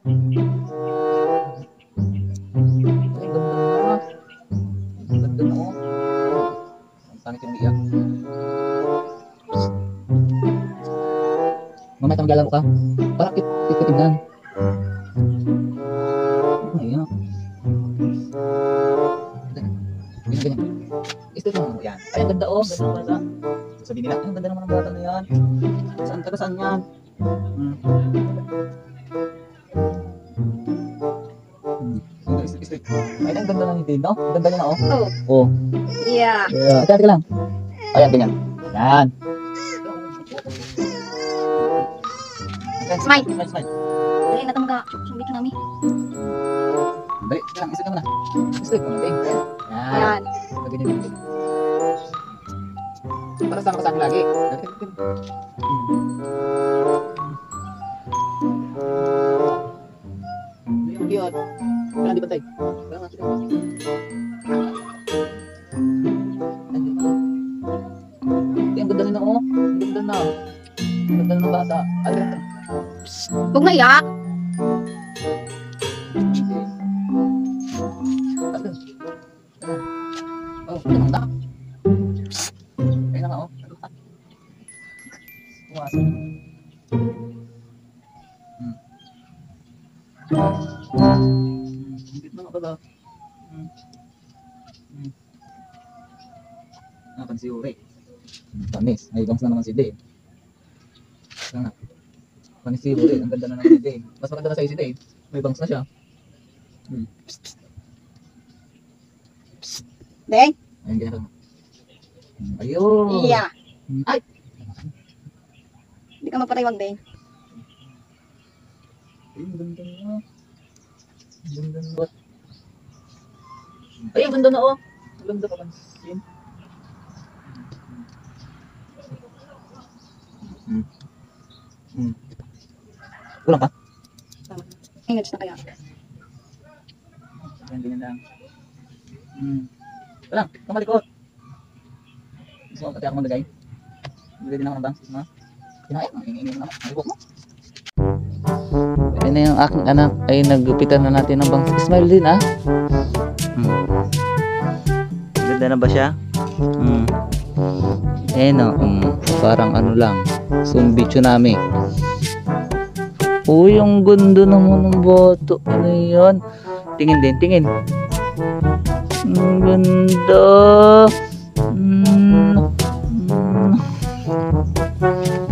Ay, ganda na. Ganda na, oh. Ang pangit yung iyak. Mamaya kang maglalaro ka. Parang kitignan. Ayun. Ganyan. Istit mo. Yan. Ay, ang ganda, oh. Ganda naman bata. Sabihin nila, ay, ang ganda naman ng bata na yan. Saan taga saan yan? Ay, ang ganda na ni Dane, no? Ang ganda niya na, oh. Oh. Yeah. Yeah. Ate lang. Ayan, ganyan. Yan. Smile. Smile, smile. Dali, natang ka. Sumbit nami. Dali, lang, isip ka muna. Isip mo, Dane. Yan. Yan. Ganyan. Para sama ka sa akin lagi. Cute. Kailan di bantay? Ang ganda na, oh. Ang ganda na. Ang ganda na ng bata. Ay, ganda. Huwag maiyak. Oh, ano na? Ayun na nga, oh. Pumasok. Hindi na nga pala. Pansi Uri. Panis. May bangs na naman si Dane. Sana. Panis si Uri. Ang ganda na naman si Dane. Mas maganda na sa'yo si Dane. May bangs na siya. Deng. Ayun, ganyan ka. Ayun. Yeah. Ay! Hindi ka magpatay, Deng. Ay, ang ganda na. Ang ganda na. Ay, ang ganda na, oh. Ang ganda pa pansin. Kulang pa? Ingat na kaya. Ganyan lang. Walang, kamalikot. Gusto mo pati ako maglagay? Bili din ako ng bangs. Kinain mo, ingin mo naman. Malikot mo. Ayun na yung aking anak ay naggupitan na natin ng bangs. Smile din, ah. Ganda na ba siya? Ayun, parang ano lang. Sumbi tsunami. Uy, ang ganda naman ng boto. Ano yun? Tingin din, tingin. Ang ganda.